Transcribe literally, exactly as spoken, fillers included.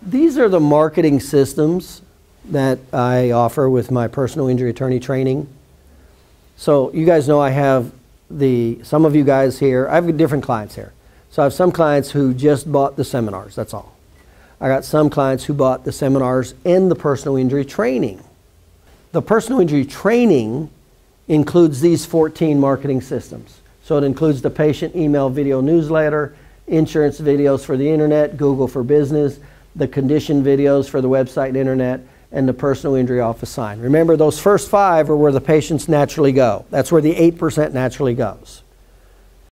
These are the marketing systems that I offer with my personal injury attorney training. So you guys know I have the, some of you guys here, I have different clients here. So I have some clients who just bought the seminars, that's all. I got some clients who bought the seminars and the personal injury training. The personal injury training includes these fourteen marketing systems. So it includes the patient email video newsletter, insurance videos for the internet, Google for Business, the condition videos for the website and internet, and the personal injury office sign. Remember, those first five are where the patients naturally go. That's where the eight percent naturally goes.